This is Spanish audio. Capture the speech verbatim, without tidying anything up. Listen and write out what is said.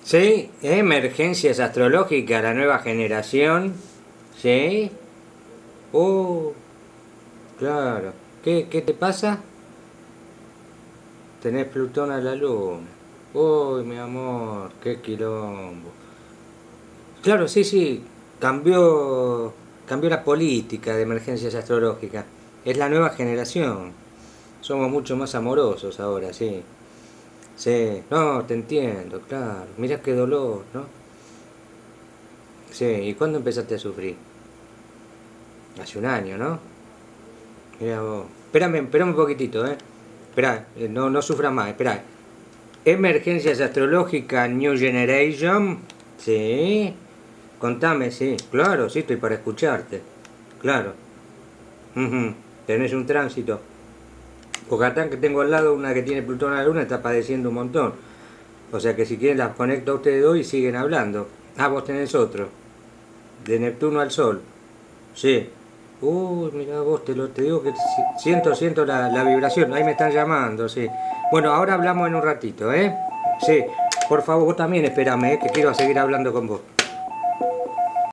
Sí, emergencias astrológicas, la nueva generación. Sí. Oh, claro. ¿Qué, qué te pasa? Tenés Plutón a la luna. Uy, mi amor, qué quilombo. Claro, sí, sí. Cambió, cambió la política de emergencias astrológicas. Es la nueva generación. Somos mucho más amorosos ahora, sí. Sí, no, te entiendo, claro. Mirá qué dolor, ¿no? Sí, ¿y cuándo empezaste a sufrir? Hace un año, ¿no? Mira vos. Espérame, espérame un poquitito, ¿eh? Esperá, eh, no, no sufras más, esperá. Emergencias astrológicas New Generation. Sí. Contame, sí. Claro, sí, estoy para escucharte. Claro. Ujú. Tenés un tránsito. Porque acá que tengo al lado una que tiene Plutón a la Luna está padeciendo un montón. O sea que si quieren las conecto a ustedes dos y siguen hablando. Ah, vos tenés otro. De Neptuno al Sol. Sí. Uy, mira vos, te, lo, te digo que si- siento, siento la, la vibración. Ahí me están llamando, sí. Bueno, ahora hablamos en un ratito, ¿eh? Sí. Por favor, vos también espérame, ¿eh? Que quiero seguir hablando con vos.